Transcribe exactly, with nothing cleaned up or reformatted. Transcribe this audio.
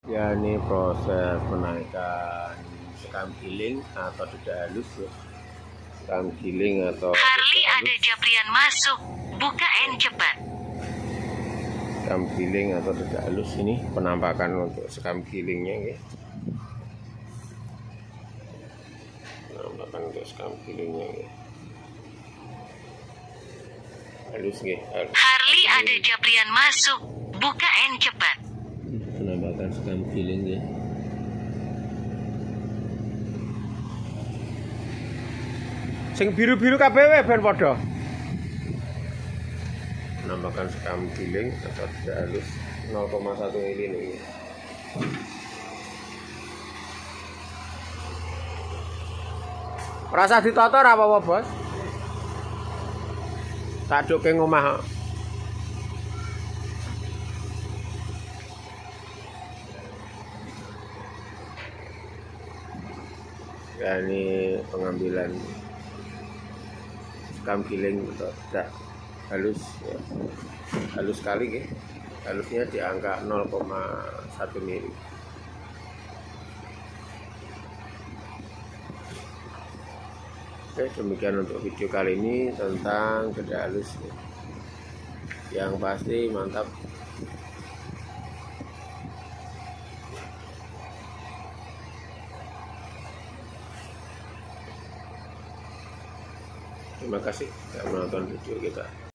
Ya, ini proses penaikan sekam giling atau dada halus ya. Sekam giling atau Harley ada Japrian masuk, bukain cepat. Sekam giling atau dada halus ini penampakan untuk sekam gilingnya ya. Penampakan untuk sekam gilingnya ya. Halus ya. Harley ada Japrian masuk, bukain cepat. Penampakan sekam giling ya. Sing biru-biru kabeh wae ben padha. Penampakan sekam giling atau dada halus nol koma satu mili nih. Rasa ditata ora apa-apa, Bos. Tak duke ngomah. Ya, ini pengambilan sekam giling atau tidak halus ya. Halus sekali ya. Halusnya di angka nol koma satu mili. Oke, demikian untuk video kali ini tentang dada halus ya. Yang pasti mantap. Terima kasih sudah menonton video kita.